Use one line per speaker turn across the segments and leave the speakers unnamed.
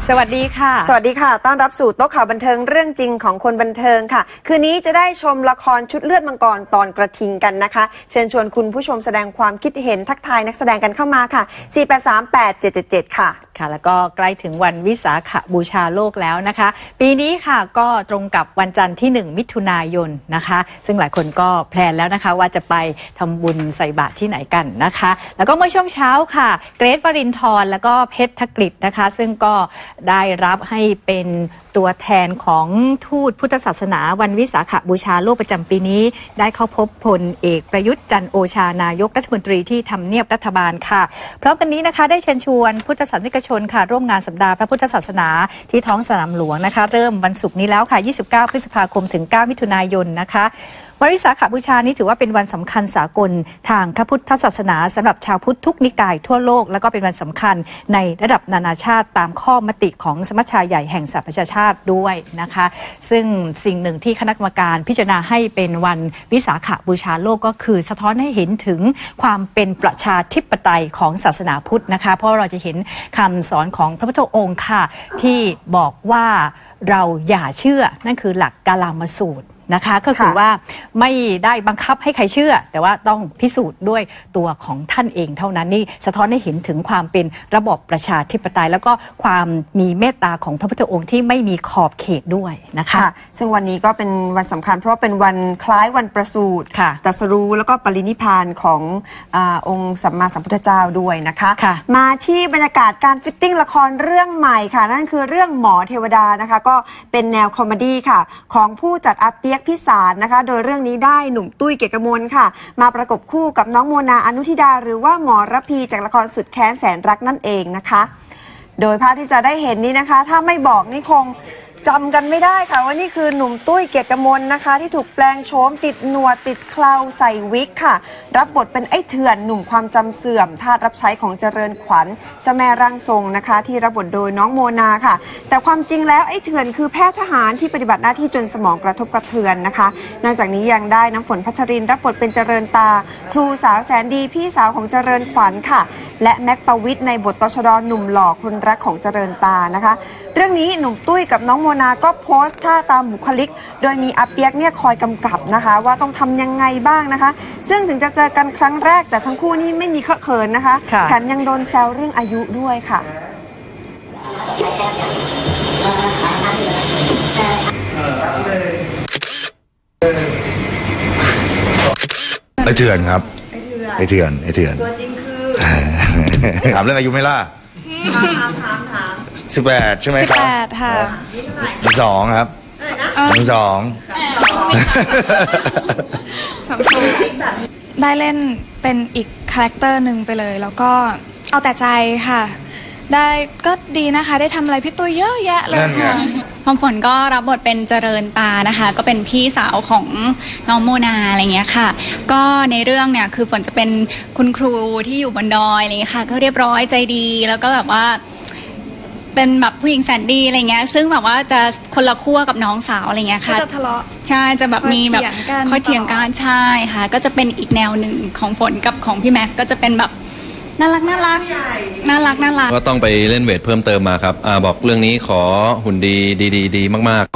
สวัสดีค่ะ
สวัสดีค่ะต้อนรับสู่โต๊ะข่าวบันเทิงเรื่องจริงของคนบันเทิงค่ะคืนนี้จะได้ชมละครชุดเลือดมังกรตอนกระทิงกันนะคะเชิญชวนคุณผู้ชมแสดงความคิดเห็นทักทายนักแสดงกันเข้ามาค่ะ4838777ค่ะ
แล้วก็ใกล้ถึงวันวิสาขบูชาโลกแล้วนะคะปีนี้ค่ะก็ตรงกับวันจันทร์ที่1มิถุนายนนะคะซึ่งหลายคนก็แพลนแล้วนะคะว่าจะไปทำบุญใส่บาตรที่ไหนกันนะคะแล้วก็เมื่อช่วงเช้าค่ะเกรท วรินทร์แล้วก็เพชรธกฤษนะคะซึ่งก็ได้รับให้เป็นตัวแทนของทูตพุทธศาสนาวันวิสาขบูชาโลกประจำปีนี้ได้เข้าพบพลเอกประยุทธ์จันทร์โอชานายกรัฐมนตรีที่ทำเนียบรัฐบาลค่ะพร้อมกันนี้นะคะได้เชิญชวนพุทธศาสนิกชนค่ะร่วมงานสัปดาห์พระพุทธศาสนาที่ท้องสนามหลวงนะคะเริ่มวันศุกร์นี้แล้วค่ะ29 พฤษภาคมถึง 9 มิถุนายนนะคะวันวิสาขบูชานี้ถือว่าเป็นวันสำคัญสากลทางพระพุทธศาสนาสำหรับชาวพุทธทุกนิกายทั่วโลกแล้วก็เป็นวันสำคัญในระดับนานาชาติตามข้อมติของสมัชชาใหญ่แห่งสหประชาชาติด้วยนะคะซึ่งสิ่งหนึ่งที่คณะกรรมการพิจารณาให้เป็นวันวิสาขบูชาโลกก็คือสะท้อนให้เห็นถึงความเป็นประชาธิปไตยของศาสนาพุทธนะคะเพราะเราจะเห็นคำสอนของพระพุทธองค์ค่ะที่บอกว่าเราอย่าเชื่อนั่นคือหลักกาลามสูตรนะคะก็คือว่าไม่ได้บังคับให้ใครเชื่อแต่ว่าต้องพิสูจน์ด้วยตัวของท่านเองเท่านั้นนี่สะท้อนให้เห็นถึงความเป็นระบอบประชาธิปไตยแล้วก็ความมีเมตตาของพระพุทธองค์ที่ไม่มีขอบเขตด้วยนะคะ
ซึ่งวันนี้ก็เป็นวันสำคัญเพราะเป็นวันคล้ายวันประสูติตรัสรู้แล้วก็ปรินิพพานขององค์สัมมาสัมพุทธเจ้าด้วยนะคะมาที่บรรยากาศการฟิตติ้งละครเรื่องใหม่ค่ะนั่นคือเรื่องหมอเทวดานะคะก็เป็นแนวคอมเมดี้ค่ะของผู้จัดอาเปียกพิสารนะคะโดยเรื่องนี้ได้หนุ่มตุ้ยเกียรติกมลค่ะมาประกบคู่กับน้องโมนาอนุทิดาหรือว่าหมอระพีจากละครสุดแค้นแสนรักนั่นเองนะคะโดยภาพที่จะได้เห็นนี้นะคะถ้าไม่บอกนี่คงจำกันไม่ได้ค่ะว่านี่คือหนุ่มตุ้ยเกียรติกมลนะคะที่ถูกแปลงโฉมติดหนวดติดเคราใส่วิกค่ะรับบทเป็นไอ้เถื่อนหนุ่มความจำเสื่อมทาสรับใช้ของเจริญขวัญเจ้าแม่ร่างทรงนะคะที่รับบทโดยน้องโมนาค่ะแต่ความจริงแล้วไอ้เถื่อนคือแพทย์ทหารที่ปฏิบัติหน้าที่จนสมองกระทบกระเทือนนะคะนอกจากนี้ยังได้น้ำฝนพัชรินรับบทเป็นเจริญตาครูสาวแสนดีพี่สาวของเจริญขวัญค่ะและแม็กปวิทย์ในบทตชด.หนุ่มหล่อคนรักของเจริญตานะคะเรื่องนี้หนุ่มตุ้ยกับน้องโมนาก็โพสท่าตามบุคลิกโดยมีอาเปียกเนี่ยคอยกำกับนะคะว่าต้องทำยังไงบ้างนะคะซึ่งถึงจะเจอกันครั้งแรกแต่ทั้งคู่นี่ไม่มีเคอะเขินนะคะแถมยังโดนแซวเรื่องอายุด้วยค่ะ
ไอเถื่อนครับไอเถื่อน
ตัวจริงคือ
ถามเรื่องอายุไหมล่ะ
ถาม
18ใช่ไหมครับ
18ค่ะ
2ครับ2
ได้เล่นเป็นอีกคาแรคเตอร์หนึ่งไปเลยแล้วก็เอาแต่ใจค่ะได้ก็ดีนะคะได้ทำอะไรพี่ตุ้ยเยอะแยะเลยค่ะ
พอฝนก็รับบทเป็นเจริญตานะคะก็เป็นพี่สาวของน้องโมนาอะไรเงี้ยค่ะก็ในเรื่องเนี่ยคือฝนจะเป็นคุณครูที่อยู่บนดอยอะไรเงี้ยค่ะก็เรียบร้อยใจดีแล้วก็แบบว่าเป็นแบบผู้หญิงแสนดีอะไรเงี้ยซึ่งแบบว่าจะคนละขั้วกับน้องสาวอะไรเงี้ยค่ะ
จะทะเลาะ
ใช่จะแบบมีแบบค่อยเถียงกันใช่ค่ะก็จะเป็นอีกแนวหนึ่งของฝนกับของพี่แม็กก็จะเป็นแบบน่ารัก
ก็ต้องไปเล่นเวทเพิ่มเติมมาครับบอกเรื่องนี้ขอหุ่นดีมากๆ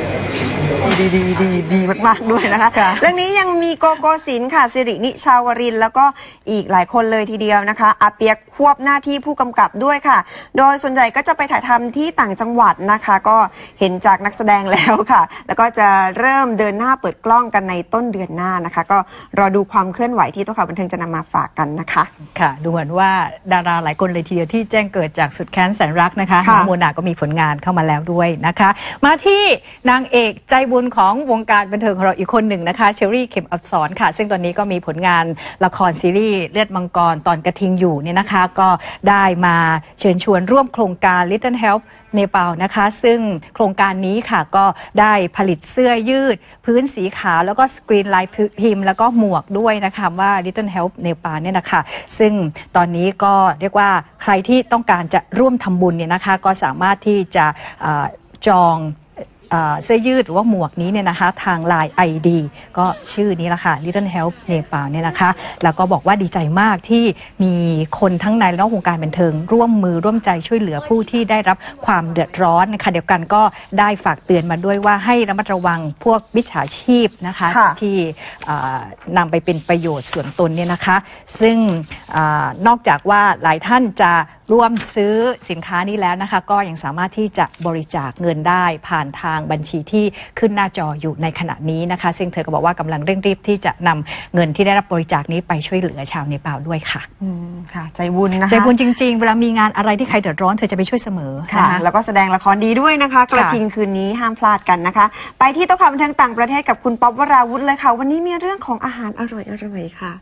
ดีมากๆด้วยนะคะเรื่องนี้ยังมีโกโกศิลป์ค่ะสิรินิชาวรินแล้วก็อีกหลายคนเลยทีเดียวนะคะอาเปียกควบหน้าที่ผู้กำกับด้วยค่ะโดยส่วนใหญ่ก็จะไปถ่ายทำที่ต่างจังหวัดนะคะก็เห็นจากนักแสดงแล้วค่ะแล้วก็จะเริ่มเดินหน้าเปิดกล้องกันในต้นเดือนหน้านะคะก็รอดูความเคลื่อนไหวที่โต๊ะข่าวบันเทิงจะนำมาฝากกันนะคะ
ค่ะดูเหมือนว่าดาราหลายคนเลยทีเดียวที่แจ้งเกิดจากสุดแค้นแสนรักนะคะน้องโมนาก็มีผลงานเข้ามาแล้วด้วยนะคะมาที่นางเอกใจบุญของวงการบันเทิงของเราอีกคนหนึ่งนะคะเชอรี่เข็มอับสรค่ะซึ่งตอนนี้ก็มีผลงานละครซีรีส์เลือดมังกรตอนกระทิงอยู่เนี่ยนะคะก็ได้มาเชิญชวนร่วมโครงการ Little Help เนปาลนะคะซึ่งโครงการนี้ค่ะก็ได้ผลิตเสื้อยืดพื้นสีขาวแล้วก็สกรีนลายพิมพ์แล้วก็หมวกด้วยนะคะว่า Little Help เนปาลเนี่ยนะคะซึ่งตอนนี้ก็เรียกว่าใครที่ต้องการจะร่วมทำบุญเนี่ยนะคะก็สามารถที่จะจองเสื้อยืดหรือว่าหมวกนี้เนี่ยนะคะทาง LINE ID ก็ชื่อนี้ละค่ะ Little Help Nepal เนี่ยนะคะแล้วก็บอกว่าดีใจมากที่มีคนทั้งในและนอกวงการบันเทิงร่วมมือร่วมใจช่วยเหลือผู้ที่ได้รับความเดือดร้อนนะคะเดียวกันก็ได้ฝากเตือนมาด้วยว่าให้ระมัดระวังพวกมิจฉาชีพนะคะที่นำไปเป็นประโยชน์ส่วนตนเนี่ยนะคะซึ่งนอกจากว่าหลายท่านจะร่วมซื้อสินค้านี้แล้วนะคะก็ยังสามารถที่จะบริจาคเงินได้ผ่านทางบัญชีที่ขึ้นหน้าจออยู่ในขณะนี้นะคะซึ่งเธอก็บอกว่ากำลังเร่งรีบที่จะนำเงินที่ได้รับบริจาคนี้ไปช่วยเหลือชาวเนปาลด้วยค่ะ
ค่ะใจบุญนะคะ
ใจบุญจริงๆเวลามีงานอะไรที่ใครเดือดร้อนเธอจะไปช่วยเสมอ
ค่ะแล้วก็แสดงละครดีด้วยนะคะกระทิงคืนนี้ห้ามพลาดกันนะคะไปที่โต๊ะข่าวบันเทิงต่างประเทศกับคุณป๊อปวราวุธเลยค่ะวันนี้มีเรื่องของอาหารอร่อยๆค่ะ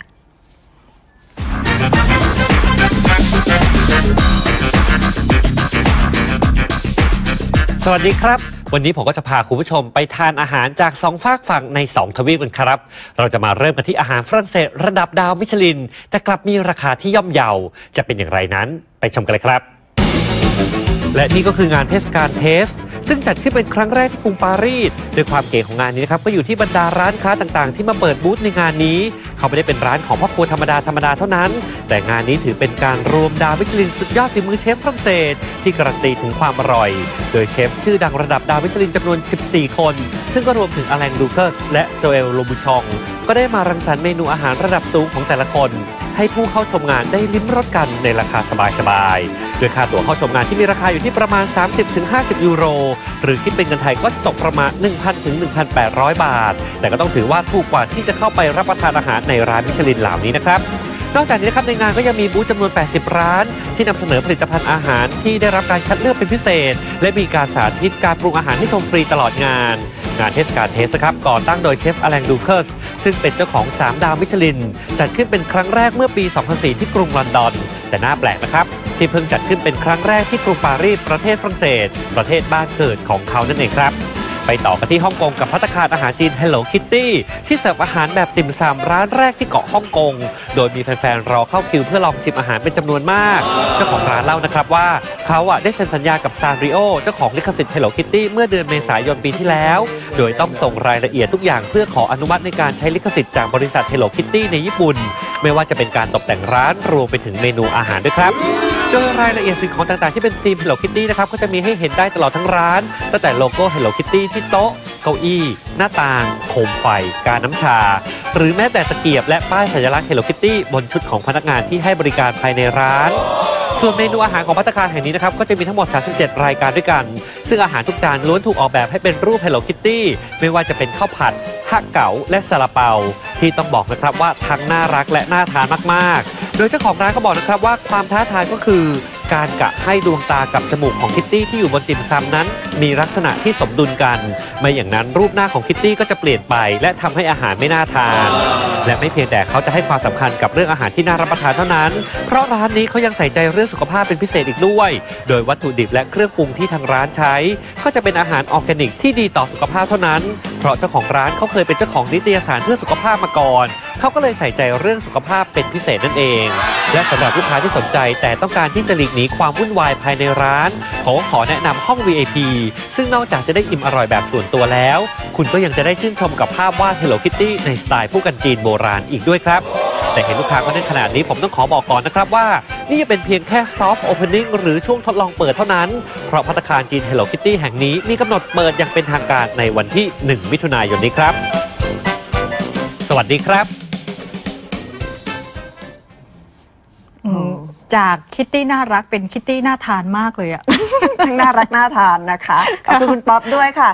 สวัสดีครับวันนี้ผมก็จะพาคุณผู้ชมไปทานอาหารจาก2ฝากฝั่งใน2ทวีปกันครับเราจะมาเริ่มกันที่อาหารฝรั่งเศสระดับดาวมิชลินแต่กลับมีราคาที่ย่อมเยาจะเป็นอย่างไรนั้นไปชมกันเลยครับและนี่ก็คืองานเทศกาลเทสซึ่งจัดขึ้นเป็นครั้งแรกที่กรุงปารีสโดยความเก๋ของงานนี้นะครับก็อยู่ที่บรรดาร้านค้าต่างๆที่มาเปิดบูธในงานนี้เขาไม่ได้เป็นร้านของพ่อครัวธรรมดาเท่านั้นแต่งานนี้ถือเป็นการรวมดาวมิชลินสุดยอดฝีมือเชฟฝรั่งเศสที่การันตีถึงความอร่อยโดยเชฟชื่อดังระดับดาวมิชลินจำนวน14คนซึ่งก็รวมถึงอแลงดูเคิร์สและโจเอลโลบูชองก็ได้มารังสรรค์เมนูอาหารระดับสูงของแต่ละคนให้ผู้เข้าชมงานได้ลิ้มรสกันในราคาสบายๆโดยค่าตั๋วเข้าชมงานที่มีราคาอยู่ที่ประมาณ 30-50 ยูโรหรือคิดเป็นเงินไทยก็จะตกประมาณ 1,000 ถึง 1,800 บาทแต่ก็ต้องถือว่าถูกกว่าที่จะเข้าไปรับประทานอาหารในร้านมิชลินเหล่านี้นะครับนอกจากนี้นะครับในงานก็ยังมีบูธจำนวน80ร้านที่นำเสนอผลิตภัณฑ์อาหารที่ได้รับการคัดเลือกเป็นพิเศษและมีการสาธิตการปรุงอาหารให้ชมฟรีตลอดงานเทศกาลเทสครับก่อตั้งโดยเชฟอแลงดูเคิร์สซึ่งเป็นเจ้าของ3ดาวมิชลินจัดขึ้นเป็นครั้งแรกเมื่อปี 2004 ที่กรุงลอนดอนแต่น่าแปลกนะครับที่เพิ่งจัดขึ้นเป็นครั้งแรกที่กรุงปารีสประเทศฝรั่งเศสประเทศบ้านเกิดของเขานั่นเองครับไปต่อกันที่ฮ่องกงกับภัตตาคารอาหารจีน Hello Kitty ที่เสิร์ฟอาหารแบบติ่มซำร้านแรกที่เกาะฮ่องกงโดยมีแฟนๆรอเข้าคิวเพื่อลองชิมอาหารเป็นจำนวนมากเจ้าของร้านเล่านะครับว่าเขาได้เซ็นสัญญากับซานริโอเจ้าของลิขสิทธิ์ Hello Kitty เมื่อเดือนเมษายนปีที่แล้วโดยต้องส่งรายละเอียดทุกอย่างเพื่อขออนุมัติในการใช้ลิขสิทธิ์จากบริษัท Hello Kitty ในญี่ปุ่นไม่ว่าจะเป็นการตกแต่งร้านรวมไปถึงเมนูอาหารด้วยครับโดยรายละเอียดสิ่งของต่างๆที่เป็นธีม Hello Kitty นะครับก็จะมีให้เห็นได้ตลอดทั้งร้านตั้งแต่โลโก้ Hello Kitty ที่โต๊ะเก้าอี้หน้าต่างโคมไฟกาน้ำชาหรือแม้แต่ตะเกียบและป้ายสัญลักษณ์ Hello Kitty บนชุดของพนักงานที่ให้บริการภายในร้านส่วนเมนูอาหารของภัตตาคารแห่งนี้นะครับก็จะมีทั้งหมด37รายการด้วยกันซึ่งอาหารทุกจานล้วนถูกออกแบบให้เป็นรูป Hello Kitty ไม่ว่าจะเป็นข้าวผัดฮักเก๋าและซาลาเปาที่ต้องบอกนะครับว่าทั้งน่ารักและน่าทานมากๆโดยเจ้าของร้านก็บอกนะครับว่าความท้าทายก็คือการกะให้ดวงตากับจมูกของคิตตี้ที่อยู่บนติ่มซำนั้นมีลักษณะที่สมดุลกันไม่อย่างนั้นรูปหน้าของคิตตี้ก็จะเปลี่ยนไปและทำให้อาหารไม่น่าทานและไม่เพียงแต่เขาจะให้ความสำคัญกับเรื่องอาหารที่น่ารับประทานเท่านั้นเพราะร้านนี้เขายังใส่ใจเรื่องสุขภาพเป็นพิเศษอีกด้วยโดยวัตถุดิบและเครื่องปรุงที่ทางร้านใช้ก็จะเป็นอาหารออร์แกนิกที่ดีต่อสุขภาพเท่านั้นเพราะเจ้าของร้านเขาเคยเป็นเจ้าของนิตยสารเพื่อสุขภาพมาก่อนเขาก็เลยใส่ใจเรื่องสุขภาพเป็นพิเศษนั่นเองและสำหรับลูกค้าที่สนใจแต่ต้องการที่จะหลีกหนีความวุ่นวายภายในร้านขอแนะนำห้อง VIP ซึ่งนอกจากจะได้อิ่มอร่อยแบบส่วนตัวแล้วคุณก็ยังจะได้ชื่นชมกับภาพวาด Hello Kitty ในสไตล์ผู้กันจีนโบราณอีกด้วยครับแต่เห็นลูกค้าก็แน่นขนาดนี้ผมต้องขอบอกก่อนนะครับว่านี่เป็นเพียงแค่ Soft Opening หรือช่วงทดลองเปิดเท่านั้นเพราะภัตตาคารจีน Hello Kitty แห่งนี้มีกำหนดเปิดอย่างเป็นทางการในวันที่1มิถุนายนนี้ครับสวัสดีครับ
จากคิตตี้น่ารักเป็นคิตตี้น่าทานมากเลยอะ
ทั้งน่ารักน่าทานนะคะขอบคุณคุณป๊อปด้วยค่ะ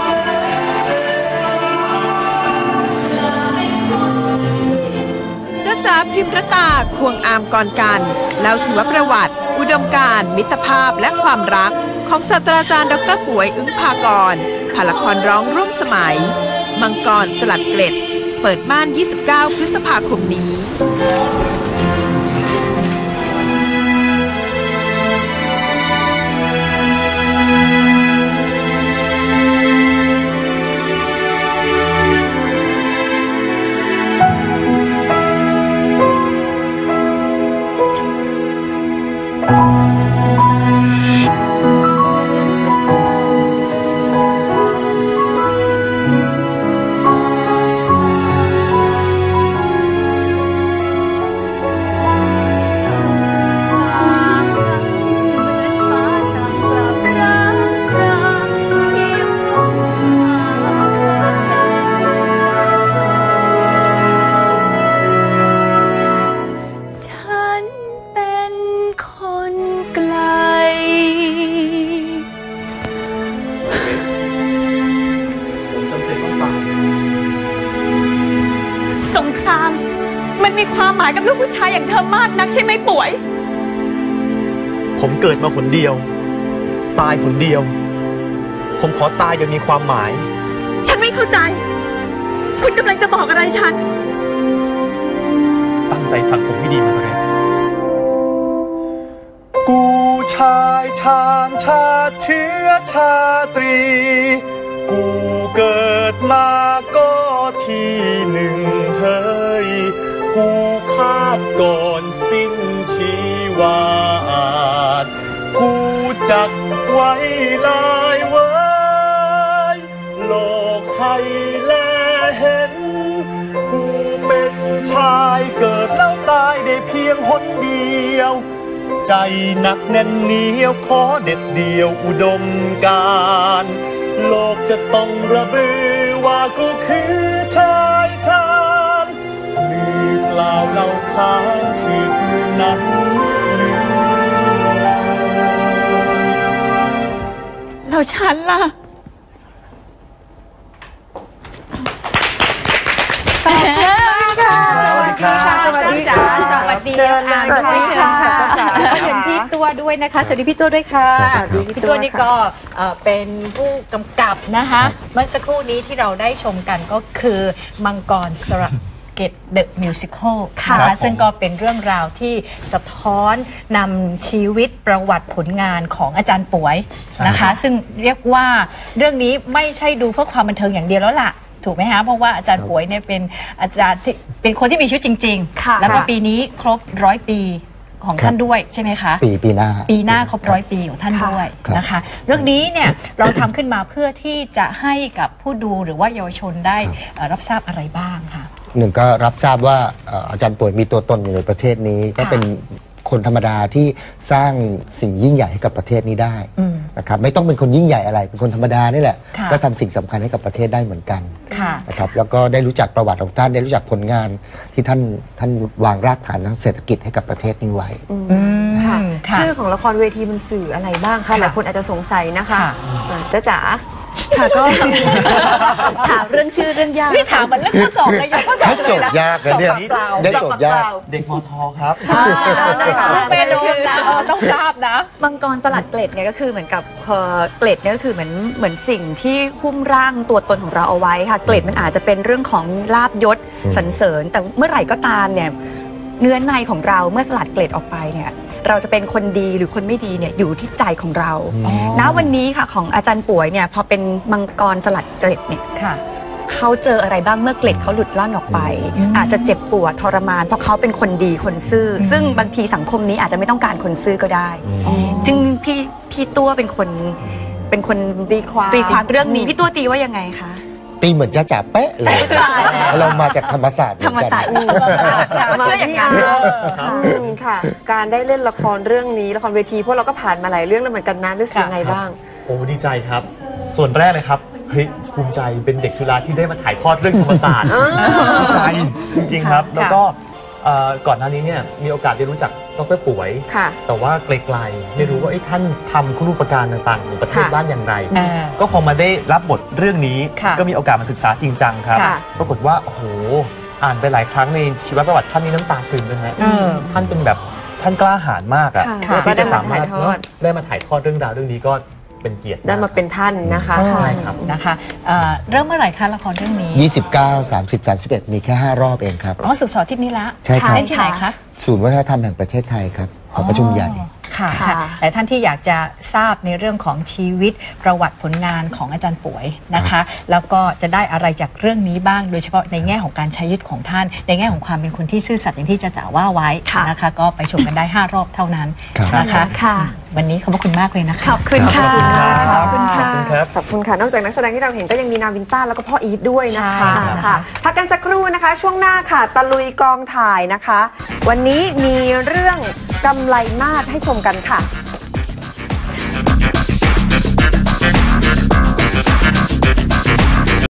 จ้าจ๋าพิมรตาควงอามกรกันเล่าชีวประวัติอุดมการณ์มิตรภาพและความรักของศาสตราจารย์ดร.ป่วยอึ้งภากรผ่านละครร้องร่วมสมัยมังกรสลัดเกล็ดเปิดม่าน29 พฤษภาคมนี้
มันมีความหมายกับลูกผู้ชายอย่างเธอมากนักใช่ไหมป่วย
ผมเกิดมาคนเดียวตายคนเดียวผมขอตายอย่างมีความหมาย
ฉันไม่เข้าใจคุณกำลังจะบอกอะไรฉัน
ตั้งใจฟังผมให้ดีมาเลยกูชายชาญชาติเชื้อชาตรีกูเกิดมาก็ที่หนึ่งเฮ้ยกูคาดก่อนสิ้นชีวากูจักไว้ลายไว้โลกให้แลเห็นกูเป็นชายเกิดแล้วตายได้เพียงหนเดียวใจหนักแน่นเหนียวขอเด็ดเดียวอุดมการโลกจะต้องระบือว่ากูคือชายชาญลือกล่าวเล่าค้านชื่อกูนั้นลืม
แล้วฉันล่ะ
สวัสดีค่ะสวัสดีค่ะสวัสดีค่ะเชิญเลยค่ะ
เชิญพี่ตัวด้วยนะคะสวัสดีพี่ตัวด้วยค่ะพี่ตัวนี่ก็เป็นผู้กำกับนะคะเมื่อสักครู่นี้ที่เราได้ชมกันก็คือมังกรสระเกตเดอะมิวสิคลนะคะซึ่งก็เป็นเรื่องราวที่สะท้อนนำชีวิตประวัติผลงานของอาจารย์ป่วยนะคะซึ่งเรียกว่าเรื่องนี้ไม่ใช่ดูเพื่อความบันเทิงอย่างเดียวแล้วล่ะถูกไหมคะเพราะว่าอาจารย์ป่วยเนี่ยเป็นอาจารย์ที่เป็นคนที่มีชีวิตจริงๆแล้วก็ปีนี้ครบ100 ปีของท่านด้วยใช่ไหมคะปีหน้าครบ100 ปีของท่านด้วยนะคะเรื่องนี้เนี่ยเราทำขึ้นมาเพื่อที่จะให้กับผู้ดูหรือว่าเยาวชนได้รับทราบอะไรบ้างค่ะ
หนึ่งก็รับทราบว่าอาจารย์ป่วยมีตัวตนอยู่ในประเทศนี้ก็เป็นคนธรรมดาที่สร้างสิ่งยิ่งใหญ่ให้กับประเทศนี้ได้นะครับไม่ต้องเป็นคนยิ่งใหญ่อะไรเป็นคนธรรมดานี่แหละก็ทำสิ่งสำคัญให้กับประเทศได้เหมือนกันนะครับแล้วก็ได้รู้จักประวัติของท่านได้รู้จักผลงานที่ท่านวางรากฐานทางเศรษฐกิจให้กับประเทศนี้ไว้
ชื่อของละครเวทีมันสื่ออะไรบ้างคะหลายคนอาจจะสงสัยนะคะจ๋า
ค่ะก็ถามเรื่องชื่อเรื่องยาก
พี่ถามมันเรื่องข้อสอบเลยข้อสอบเลยนะ
โจทย์ยากนะเนี่ยได้โจทย์ยาก
เด็กมทครับ
ไม่รู้นะต้องทราบนะ
มังกรสลัดเกล็ดเนี่ยก็คือเหมือนกับเกล็ดเนี่ยก็คือเหมือนสิ่งที่หุ้มร่างตัวตนของเราเอาไว้ค่ะเกล็ดมันอาจจะเป็นเรื่องของลาภยศสรรเสริญแต่เมื่อไหร่ก็ตามเนี่ยเนื้อในของเราเมื่อสลัดเกล็ดออกไปเนี่ยเราจะเป็นคนดีหรือคนไม่ดีเนี่ยอยู่ที่ใจของเราณวันนี้ค่ะของอาจารย์ป่วยเนี่ยพอเป็นมังกรสลัดเกล็ดเนี่ยเขาเจออะไรบ้างเมื่อเกล็ดเขาหลุดล่อนออกไปอาจจะเจ็บปวดทรมานเพราะเขาเป็นคนดีคนซื่อซึ่งบางทีสังคมนี้อาจจะไม่ต้องการคนซื่อก็ได้ซึ่งพี่ตัวเป็นคนตีความเรื่องนี้พี่ตัวตีว่ายังไงคะ
ตีเหมือนจะจับเป๊ะเลยเรามาจากธรรมศาสตร์เหมือนกัน
เชื่ออย่างนั้นค่ะการได้เล่นละครเรื่องนี้ละครเวทีพวกเราก็ผ่านมาหลายเรื่องแล้วเหมือนกันนะรู้สึกยังไงบ้าง
โอ้ดีใจครับส่วนแรกเลยครับเฮ้ยภูมิใจเป็นเด็กจุฬาที่ได้มาถ่ายทอดเรื่องธรรมศาสตร์ภูมิใจจริงๆครับแล้วก็ก่อนหน้านี้เนี่ยมีโอกาสได้รู้จักดร.ป่วยแต่ว่าไกลๆไม่รู้ว่าท่านทำคุณูปการต่างๆของประเทศบ้านอย่างไรก็พอมาได้รับบทเรื่องนี้ก็มีโอกาสมาศึกษาจริงจังครับปรากฏว่าโอ้โหอ่านไปหลายครั้งในชีวประวัติท่านนี้น้ำตาซึมเลยฮะท่านเป็นแบบท่านกล้าหาญมากอ่ะที่จะสามารถได้มาถ่ายทอดเรื่องราวเรื่องนี้ก็เป็นเกียรติ
ได้มาเป็นท่านนะคะ
ใช่ครับนะคะเริ่มเมื่อไหร่คะละครเรื่องนี้
29 30 31มีแค่5 รอบเองครับ
ศุกร์เสาร์อาทิตย์นี้ละ
ใช่ครับ
ที่ไหนคะ
ศูนย์วัฒนธรรมแห่งประเทศไทยครับหอประชุมใหญ่
ค่ะแต่ท่านที่อยากจะทราบในเรื่องของชีวิตประวัติผลงานของอาจารย์ป่วยนะคะแล้วก็จะได้อะไรจากเรื่องนี้บ้างโดยเฉพาะในแง่ของการใช้ชีวิตของท่านในแง่ของความเป็นคนที่ซื่อสัตย์อย่างที่จะว่าไว้นะคะก็ไปชมกันได้5 รอบเท่านั้นนะคะวันนี้ขอบคุณมากเลยนะคะ
ขอบคุณค่ะขอบคุณค่ะขอบคุณค่ะนอกจากนักแสดงที่เราเห็นก็ยังมีนาวินต้าแล้วก็พ่ออีทด้วยนะคะพักกันสักครู่นะคะช่วงหน้าค่ะตะลุยกองถ่ายนะคะวันนี้มีเรื่องกำไลมาศให้ชมกันค่ะ